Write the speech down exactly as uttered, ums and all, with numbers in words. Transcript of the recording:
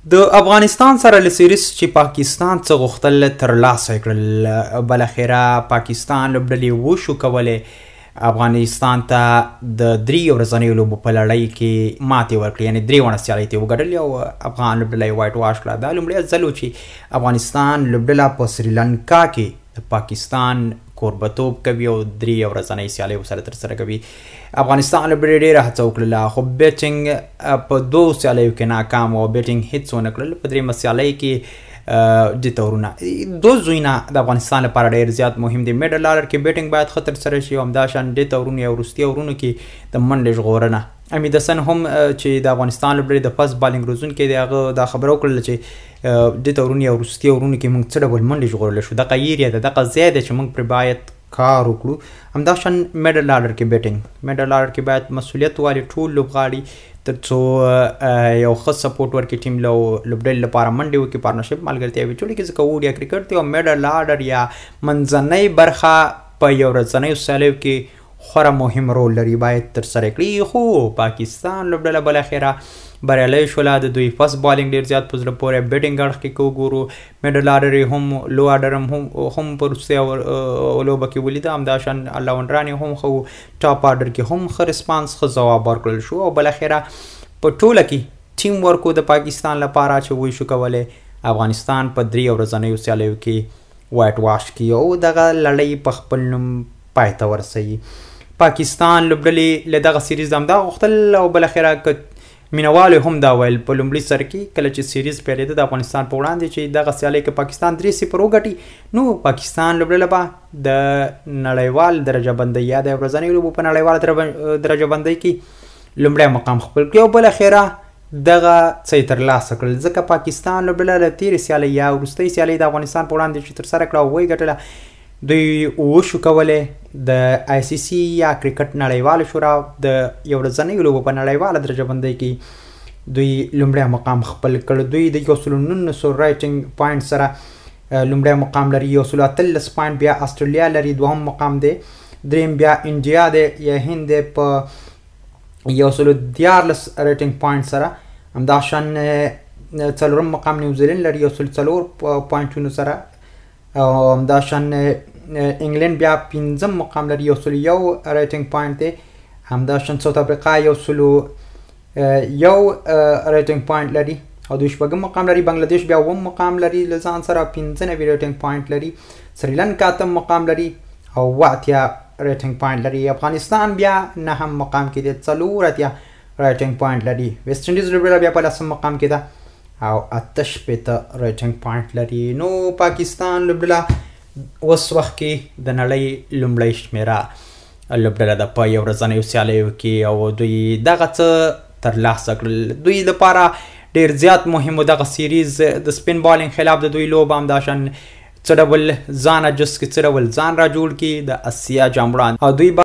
د افغانستان سره له سیریز چې پاکستان څه غوښتل ترلاسه کړل، بالاخره پاکستان لوبډلې وشو کولې افغانستان ته د درې ورځنیو لوبو په لړۍ کې ماتې ورکړې، یعنې درې واړه سیالۍ ته یې وګټلې او افغان لوبډله یې وایټ واش کړه. دا لومړی ځل و چې افغانستان لوبډله په سریلانکا کې د پاکستان کوربتوب کوي او درې ورځنۍ سیالۍ ورسره ترسره کوي. افغانستان لوبډلې ډېره هڅه وکړله خو بیټینګ په دوو سیالیو کې ناکام و، بیټینګ هیڅ ونه کړل. په دریمه سیالۍ کې دوه تورونه دوه زویونه د افغانستان لپاره ډېر زیات مهم دي. میډل آرډر کې بیټینګ باید ښه ترسره شي او همداشان دې تورونه یا وروستي اورونو کې د منډې ژغورنه. حمید حسن هم چې د افغانستان لوبډلې د فاست بالینګ روزونکی دی، هغه دا خبره وکړله چې دې تورونه یا وروستي اورونو کې موږ څه ډول منډې ژغورلی شو. دغه ایریا ده، دغه ځای دی چې موږ پرې باید کار وکړو. همداشان میډل آرډر کې بیټینګ میډل آرډر کې باید مسؤلیت والي ټول لوبغاړي تر څو یو ښه سپورټ ورکړي ټیم له لوبډلې لپاره منډې وکړي، پارتنرشپ ملګرتیاوې جوړې کړي، ځکه وډیا کرکټ دی او میډل آرډر یا منځنۍ برخه په یو ورځنیو سیالیو کې خورا مهم رول لري، باید ترسره کړي. خو پاکستان لوبډله بالاخره بریالی شوله. د دوی فاست بالینګ ډېر زیات په زړه پورې، بیټینګ اړخ کې که وګورو میډل آرډر یې هم لو آرډر هم هم په وروستۍ لوبه کې ولیده، همداشان الراونډران یې هم ښه وو، ټاپ آرډر کې هم ښه ریسپانس ښه ځواب ورکړل شو او بالاخره په ټوله کې ټیم ورک د پاکستان لپاره چې وی شو کولی افغانستان په درې ورځنیو سیالیو کې وایټ واش کړي او دغه لړۍ په خپل نوم پای ته ورسوي. پاکستان لوبډلې له دغه سیریز همدا غوښتل او بالاخره که مینوالو هم دا ویل په لومړي سر کې کله چې سیریز پیلېده د افغانستان په وړاندې چې دغه سیالۍ که پاکستان درې صفر وګټي نو پاکستان لوبډله به د نړیوال درجه بندۍ یا د ورځنیو لوبو په نړیواله درجه بندۍ کې لومړی مقام خپل کړي او بالاخره دغه څه یې ترلاسه کړل، ځکه پاکستان لوبډله له تېرې سیالۍ یا وروستۍ سیالۍ د افغانستان په وړاندې چې ترسره کړه او ویې ګټله، دوی وشو کولی د آی سی سی یا کرکټ نړیواله شورا د یو ورځنیو لوبو په نړیواله درجه بندۍ کې دوی لومړی مقام خپل کړ. دوی د یو سلو نولسو رایټینګ پوینټ سره لومړی مقام لري، یو سلو اتلس پوینټ بیا استرالیا لري دوهم مقام دی، دریم بیا انډیا دی یا هند دی په یو سلو دیارلس رایټینګ پوینټ سره، همداشان څلورم مقام نیوزیلینډ لري یو سلو څلور پوینټونو سره، او همداشان انګلند بیا پنځم مقام لري یو سلو یو رایټینګ پوینټ دی، همداشان ساوت افریقا یو سلو یو رایټینګ پوینټ لري او دوی شپږم مقام لري، بنګلادیش بیا اووم مقام لري له ځان سره پنځه نوي رایټینګ پوینټ لري، سریلانکا اتم مقام لري او اوه اتیا رایټینګ پوینټ لري، افغانستان بیا نهم مقام کې دی څلور اتیا رایټینګ پوینټ لري، ویسټ انډیز لوبډله بیا په لسم مقام کې ده او اته شپېته رایټینګ پوینټ لري. نو پاکستان لوبډله اوس وخت کې د نړۍ لومړی شمېره لوبډله ده په یو ورځنیو سیالیو کې او دوی دغه څه ترلاسه کړل. دوی لپاره ډېر زیات مهم و دغه سیریز د سپین بالینګ خلاف د دوی لوبه، همداشان څه ډول ځان اجست کړي، څه ډول ځان را جوړ کړي د اسیا جام وړاندې او دوی